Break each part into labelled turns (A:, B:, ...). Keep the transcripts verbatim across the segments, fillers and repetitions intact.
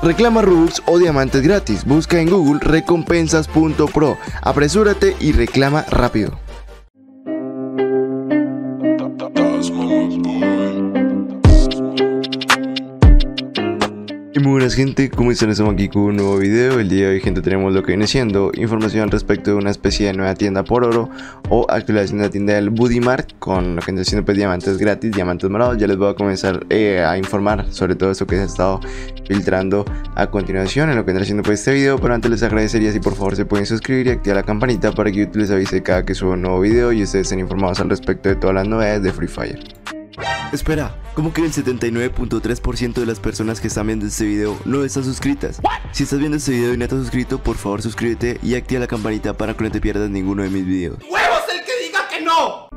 A: Reclama Robux o diamantes gratis. Busca en Google recompensas punto pro. Apresúrate y reclama rápido. Y muy buenas gente, ¿cómo están? Estamos aquí con un nuevo video. El día de hoy, gente, tenemos lo que viene siendo información respecto de una especie de nueva tienda por oro o actualización de la tienda del Buddy Mart con lo que viene siendo pues diamantes gratis, diamantes morados. Ya les voy a comenzar eh, a informar sobre todo esto que se ha estado filtrando a continuación en lo que viene siendo pues este video. Pero antes les agradecería si por favor se pueden suscribir y activar la campanita para que YouTube les avise cada que suba un nuevo video y ustedes estén informados al respecto de todas las novedades de Free Fire. Espera, ¿cómo que el setenta y nueve punto tres por ciento de las personas que están viendo este video no están suscritas? Si estás viendo este video y no estás suscrito, por favor suscríbete y activa la campanita para que no te pierdas ninguno de mis videos.
B: ¡Huevos el que diga que no!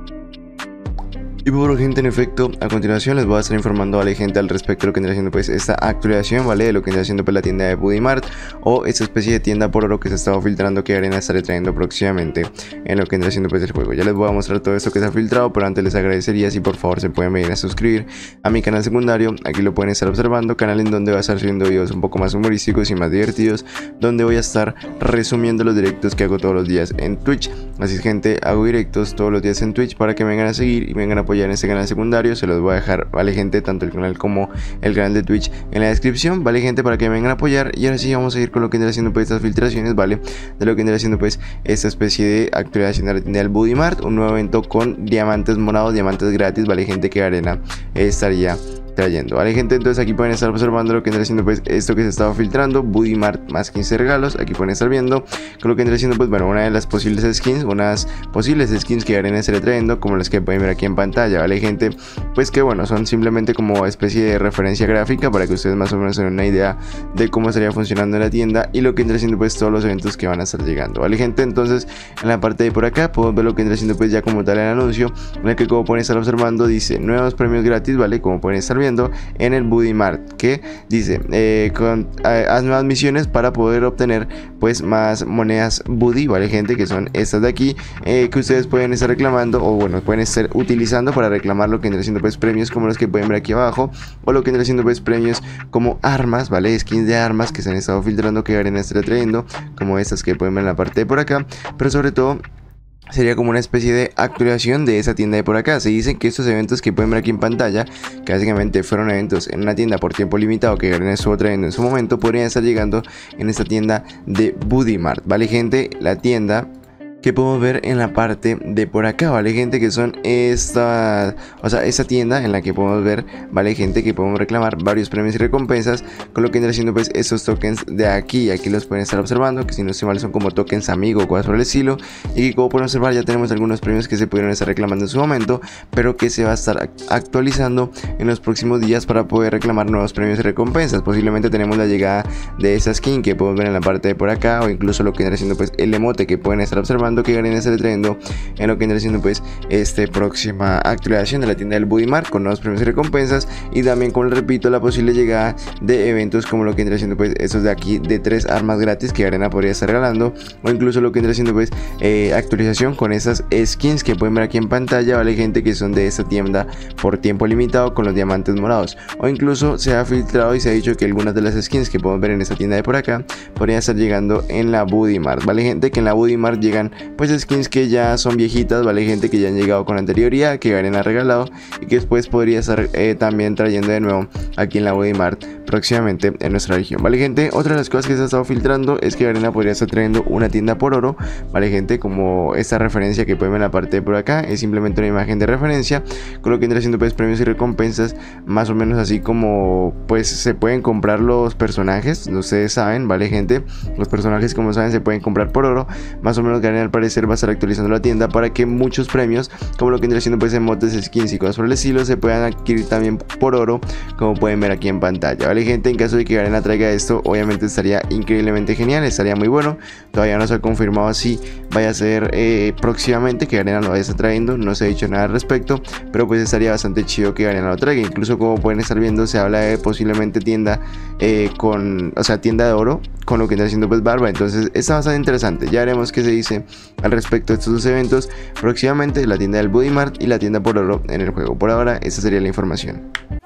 A: Y bueno, gente, en efecto, a continuación les voy a estar informando, vale, gente, al respecto de lo que viene haciendo pues esta actualización, vale, de lo que viene haciendo pues la tienda de Buddy Mart o esta especie de tienda por oro que se ha estado filtrando, que Arena estaré trayendo próximamente en lo que viene haciendo pues el juego. Ya les voy a mostrar todo esto que se ha filtrado, pero antes les agradecería si por favor se pueden venir a suscribir a mi canal secundario. Aquí lo pueden estar observando, canal en donde voy a estar subiendo videos un poco más humorísticos y más divertidos, donde voy a estar resumiendo los directos que hago todos los días en Twitch. Así es, gente, hago directos todos los días en Twitch para que me vengan a seguir y me vengan a apoyar en este canal secundario. Se los voy a dejar, vale, gente, tanto el canal como el canal de Twitch en la descripción, vale, gente, para que me vengan a apoyar. Y ahora sí vamos a ir con lo que vendrá haciendo pues estas filtraciones, vale, de lo que vendrá haciendo pues esta especie de actualización de la tienda del Buddy Mart, un nuevo evento con diamantes morados, diamantes gratis, vale, gente, que Arena estaría trayendo, vale, gente. Entonces aquí pueden estar observando lo que vendrá haciendo pues esto que se estaba filtrando, Buddy Mart más quince regalos. Aquí pueden estar viendo con lo que vendrá haciendo pues bueno, una de las posibles skins, unas posibles skins que Arena estará trayendo, como las que pueden ver aquí en pantalla, vale, gente, pues que bueno, son simplemente como especie de referencia gráfica para que ustedes más o menos tengan una idea de cómo estaría funcionando en la tienda y lo que vendrá haciendo pues todos los eventos que van a estar llegando, vale, gente. Entonces en la parte de por acá podemos ver lo que vendrá haciendo pues ya como tal el anuncio, en el que, como pueden estar observando, dice nuevos premios gratis, vale, como pueden estar viendo en el Buddy Mart, que dice eh, con, eh, haz nuevas misiones para poder obtener pues más monedas Buddy, vale, gente, que son estas de aquí, eh, que ustedes pueden estar reclamando o bueno, pueden estar utilizando para reclamar lo que vendrá siendo pues premios como los que pueden ver aquí abajo, o lo que vendrá siendo pues premios como armas, vale, skins de armas que se han estado filtrando, que Arena estará trayendo, como estas que pueden ver en la parte de por acá. Pero sobre todo sería como una especie de actualización de esa tienda de por acá. Se dicen que estos eventos que pueden ver aquí en pantalla, que básicamente fueron eventos en una tienda por tiempo limitado que Arena estuvo trayendo en su momento, podrían estar llegando en esta tienda de Buddy Mart, vale, gente. La tienda que podemos ver en la parte de por acá, vale, gente, que son esta, o sea, esta tienda en la que podemos ver, vale, gente, que podemos reclamar varios premios y recompensas con lo que vendrá siendo pues estos tokens de aquí. Aquí los pueden estar observando, que si no se mal son como tokens amigo o cosas por el estilo, y que, como pueden observar, ya tenemos algunos premios que se pudieron estar reclamando en su momento, pero que se va a estar actualizando en los próximos días para poder reclamar nuevos premios y recompensas. Posiblemente tenemos la llegada de esa skin que podemos ver en la parte de por acá, o incluso lo que vendrá siendo pues el emote que pueden estar observando, que Arena estará trayendo en lo que vendrá siendo pues esta próxima actualización de la tienda del Buddy Mart con nuevos premios y recompensas, y también, como les repito, la posible llegada de eventos como lo que vendrá siendo pues estos de aquí de tres armas gratis que Arena podría estar regalando, o incluso lo que vendrá siendo pues eh, actualización con estas skins que pueden ver aquí en pantalla, vale, gente, que son de esta tienda por tiempo limitado con los diamantes morados. O incluso se ha filtrado y se ha dicho que algunas de las skins que podemos ver en esta tienda de por acá podrían estar llegando en la Buddy Mart, vale, gente, que en la Buddy Mart llegan pues skins que ya son viejitas, vale, gente, que ya han llegado con anterioridad, que Arena ha regalado y que después podría estar eh, también trayendo de nuevo aquí en la Buddy Mart próximamente en nuestra región, vale, gente. Otra de las cosas que se ha estado filtrando es que Arena podría estar trayendo una tienda por oro, vale, gente, como esta referencia que pueden ver en la parte de por acá, es simplemente una imagen de referencia con lo que vendrá siendo pues premios y recompensas, más o menos así como pues se pueden comprar los personajes, ustedes saben, vale, gente, los personajes, como saben, se pueden comprar por oro, más o menos. Que Arena al parecer va a estar actualizando la tienda para que muchos premios, como lo que vendrá siendo pues emotes, skins y cosas por el estilo, se puedan adquirir también por oro, como pueden ver aquí en pantalla, vale, gente. En caso de que Arena traiga esto, obviamente estaría increíblemente genial, estaría muy bueno. Todavía no se ha confirmado si vaya a ser eh, próximamente que Arena lo vaya a estar trayendo, no se ha dicho nada al respecto, pero pues estaría bastante chido que Arena lo traiga. Incluso, como pueden estar viendo, se habla de posiblemente tienda eh, con, o sea, tienda de oro con lo que está haciendo pues Barba. Entonces está bastante interesante, ya veremos qué se dice al respecto de estos dos eventos próximamente, la tienda del Buddy Mart y la tienda por oro en el juego. Por ahora esta sería la información.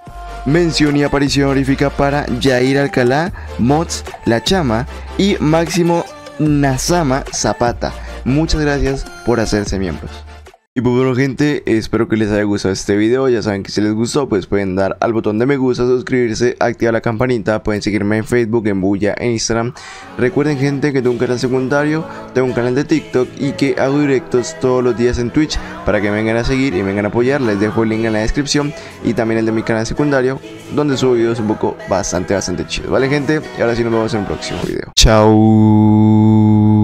A: Mención y aparición honorífica para Jair Alcalá, Mods, La Chama y Máximo Nazama Zapata. Muchas gracias por hacerse miembros. Y pues bueno, gente, espero que les haya gustado este video. Ya saben que si les gustó, pues pueden dar al botón de me gusta, suscribirse, activar la campanita. Pueden seguirme en Facebook, en Bulla, en Instagram. Recuerden, gente, que tengo un canal secundario, tengo un canal de TikTok y que hago directos todos los días en Twitch para que me vengan a seguir y me vengan a apoyar. Les dejo el link en la descripción y también el de mi canal secundario, donde subo videos un poco bastante, bastante chidos. Vale, gente, y ahora sí nos vemos en un próximo video. Chao.